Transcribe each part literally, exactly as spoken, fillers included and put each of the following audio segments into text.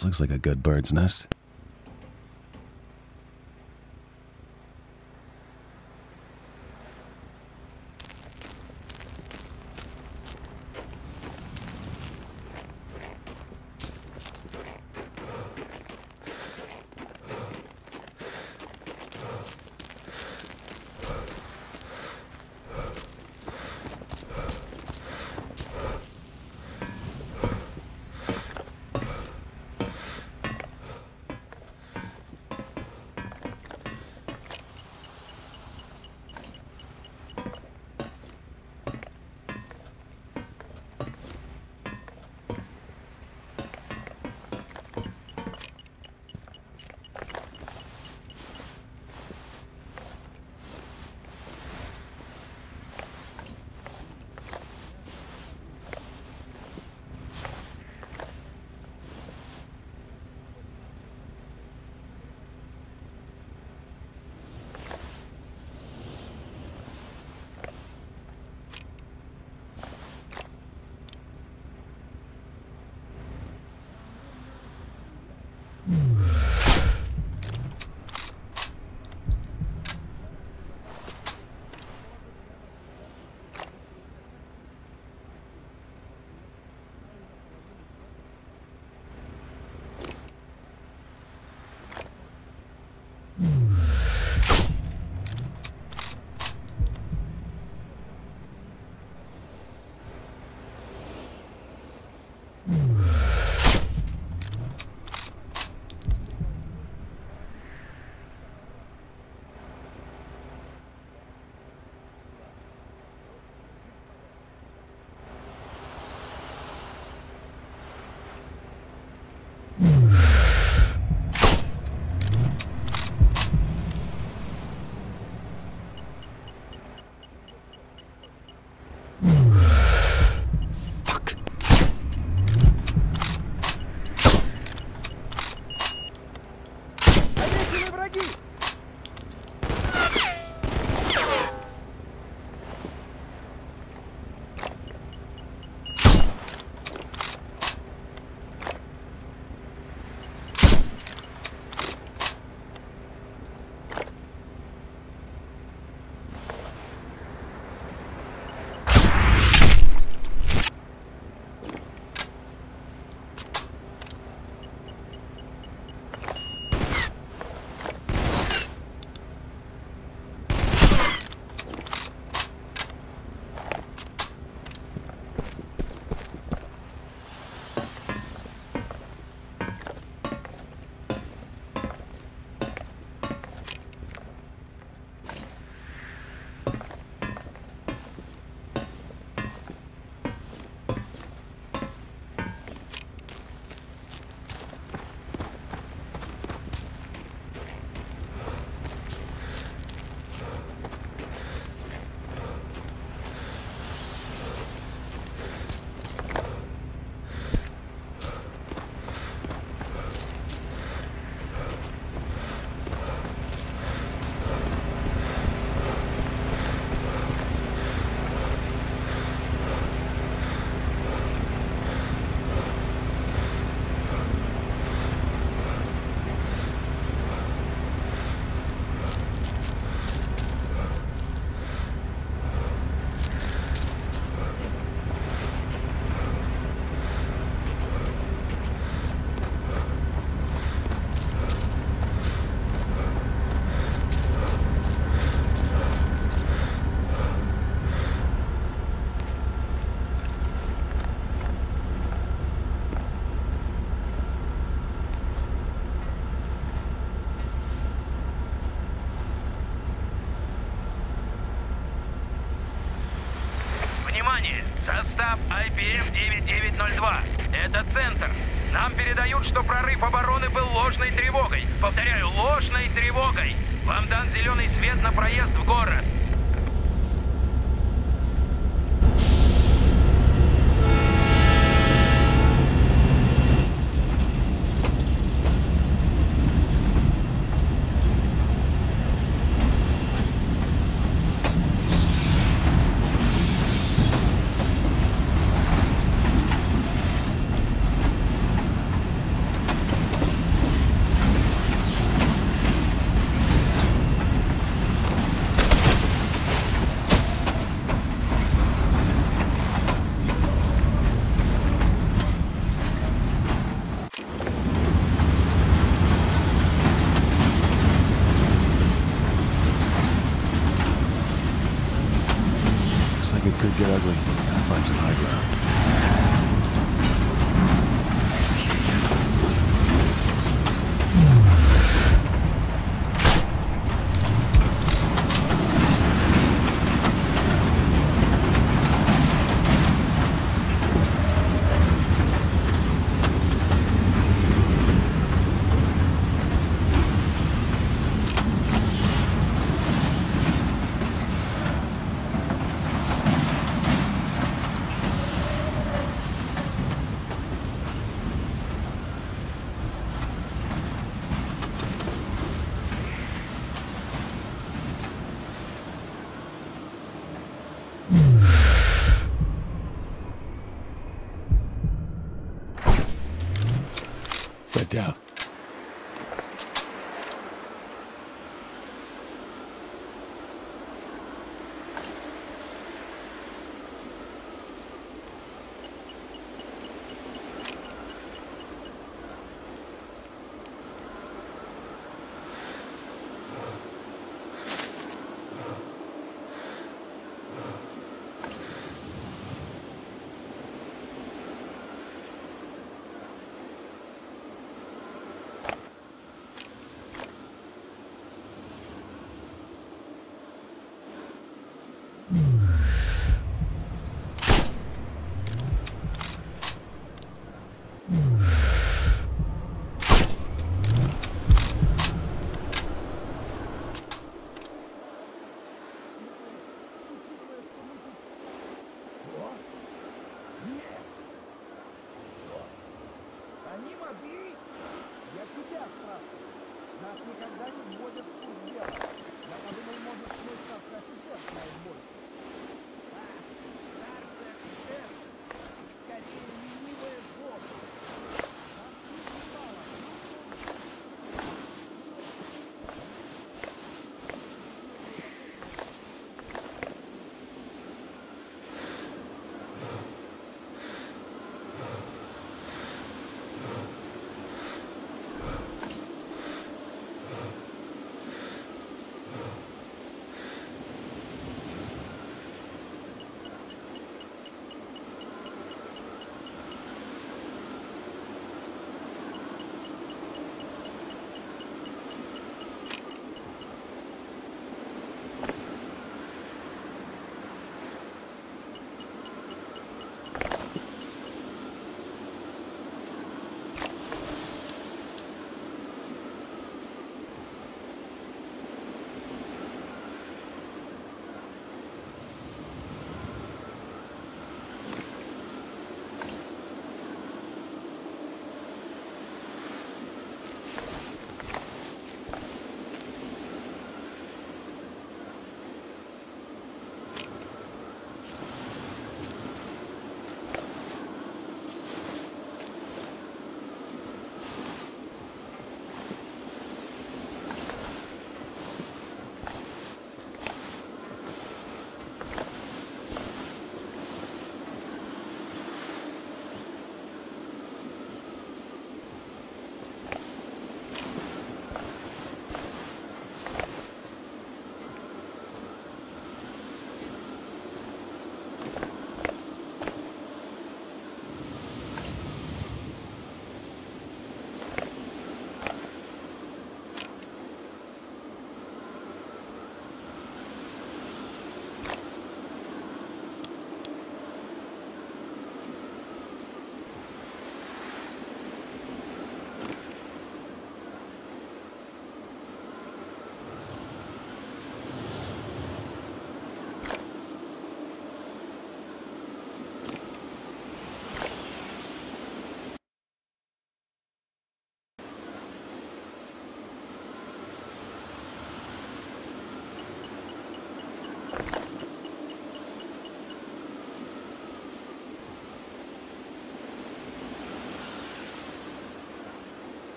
This looks like a good bird's nest. Состав ай пи эм девять девять ноль два. Это центр. Нам передают, что прорыв обороны был ложной тревогой. Повторяю, ложной тревогой. Вам дан зеленый свет на проезд в город. Looks like it could get ugly. Gotta find some high ground. Sit down. Они могли? Я тебя спрашиваю. Нас никогда не вводят в курс дела. Я подумал, может, мой старший офицер знает больше. А, старший офицер? Скорее, ленивое зло. Нас не упало.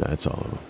That's all of them.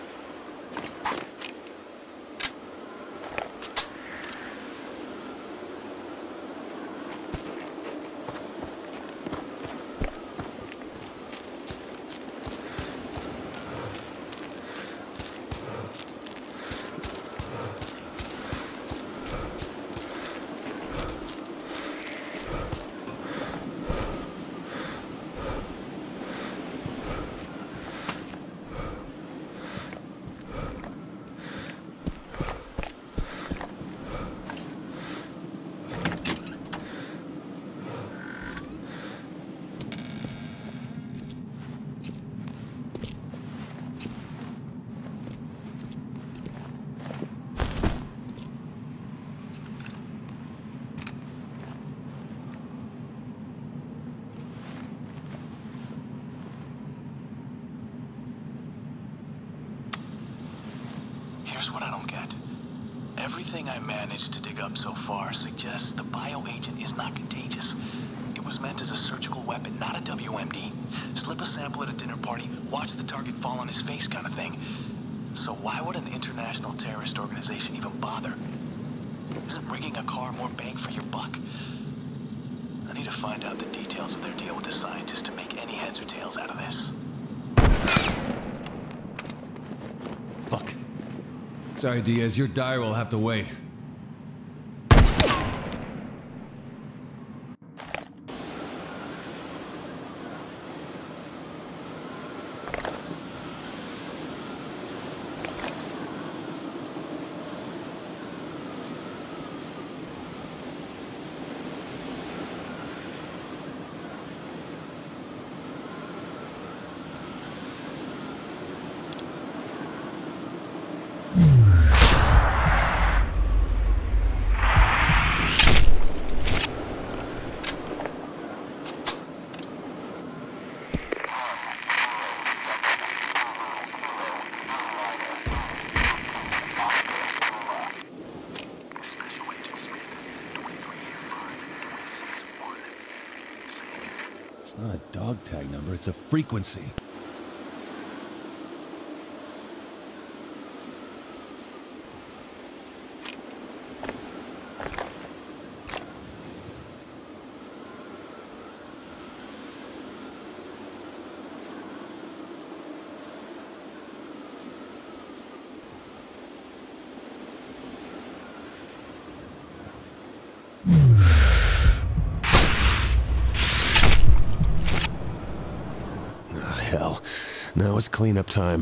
Here's what I don't get. Everything I managed to dig up so far suggests the bioagent is not contagious. It was meant as a surgical weapon, not a W M D. Slip a sample at a dinner party, watch the target fall on his face kind of thing. So why would an international terrorist organization even bother? Isn't rigging a car more bang for your buck? I need to find out the details of their deal with the scientists to make any heads or tails out of this. Fuck. Sorry, Diaz, your dyer will have to wait. It's not a dog tag number, it's a frequency. Hell, now it's cleanup time.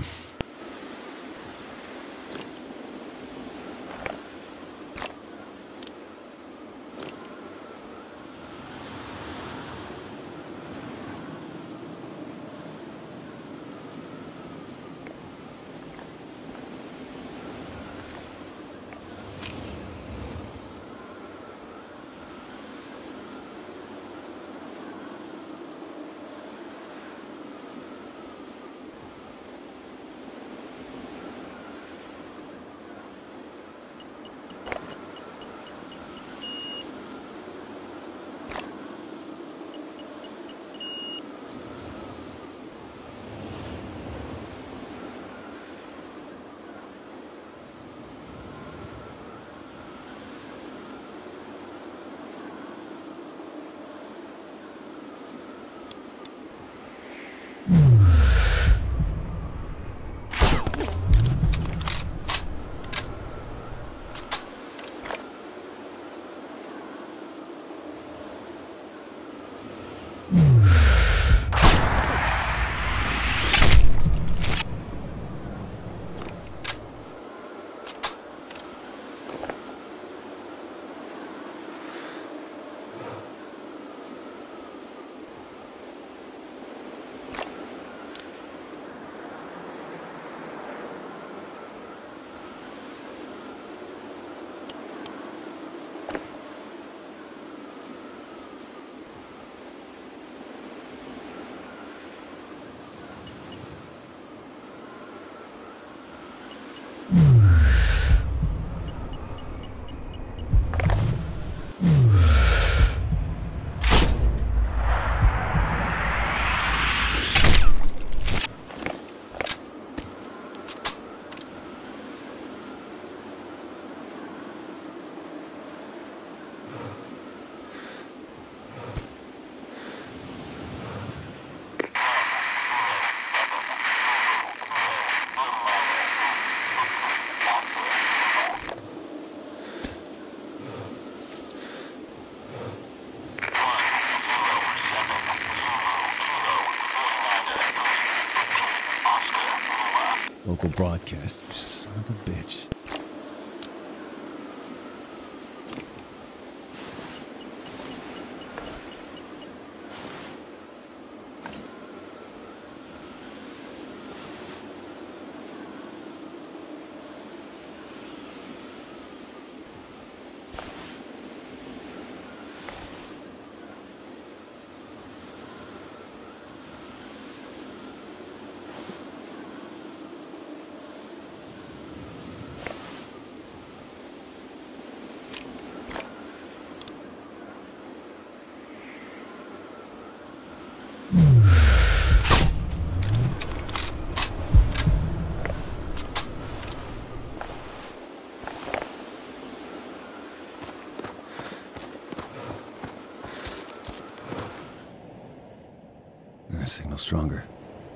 Local broadcast, you son of a bitch. Signal stronger.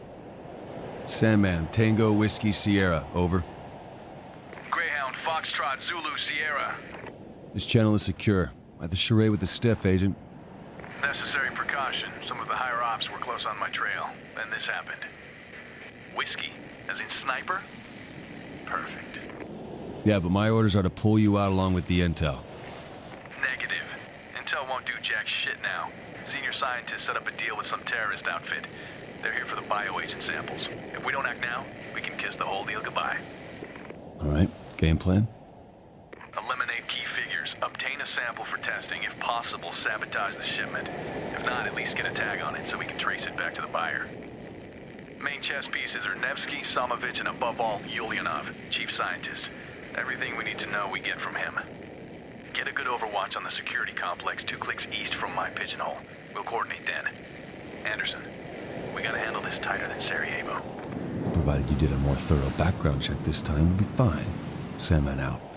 Sandman, Tango Whiskey Sierra, over. Greyhound, Foxtrot, Zulu, Sierra. This channel is secure. I had the charade with the stiff, Agent. Necessary precaution. Some of the higher ops were close on my trail. Then this happened. Whiskey? As in sniper? Perfect. Yeah, but my orders are to pull you out along with the intel. Negative. Intel won't do jack shit now. Senior scientists set up a deal with some terrorist outfit. They're here for the bioagent samples. If we don't act now, we can kiss the whole deal goodbye. All right, game plan? Eliminate key figures. Obtain a sample for testing. If possible, sabotage the shipment. If not, at least get a tag on it so we can trace it back to the buyer. Main chess pieces are Nevsky, Samovich, and above all, Ulyanov, chief scientist. Everything we need to know we get from him. Get a good overwatch on the security complex two clicks east from my pigeonhole. We'll coordinate then. Anderson, we gotta handle this tighter than Sarajevo. Provided you did a more thorough background check this time, we'll be fine. Sandman out.